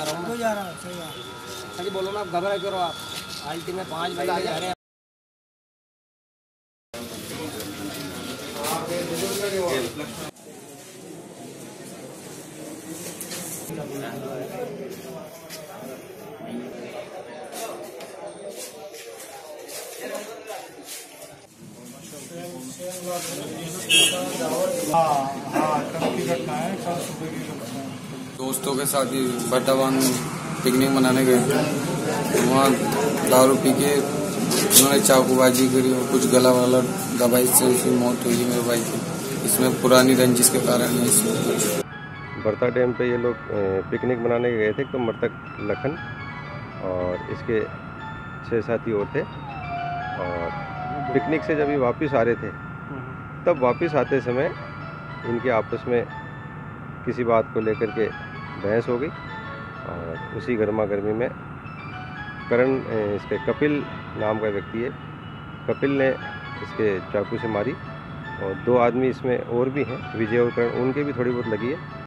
रहा हूँ क्यों जा रहा है? सही बात। अरे बोलो ना, घबरा करो आप। आल्टी में 5 बजे जा रहे हैं। दोस्तों के साथ ही बर्दावान पिकनिक मनाने गए थे। वहाँ दारू पी के उन्होंने चाकूबाजी करी और कुछ गला वाला दवाई से उसकी मौत हुई मेरे भाई की। इसमें पुरानी रंजिश के कारण है। इसमें बरता डैम पे ये लोग पिकनिक मनाने गए थे, तो मृतक लखन और इसके 6 साथी और थे। और पिकनिक से जब ये वापस आ रहे थे, तब वापस आते समय इनके आपस में किसी बात को लेकर के बहस हो गई और उसी गर्मा गर्मी में करण, इसके कपिल नाम का व्यक्ति है, कपिल ने इसके चाकू से मारी। और 2 आदमी इसमें और भी हैं, विजय और करण, उनके भी थोड़ी बहुत लगी है।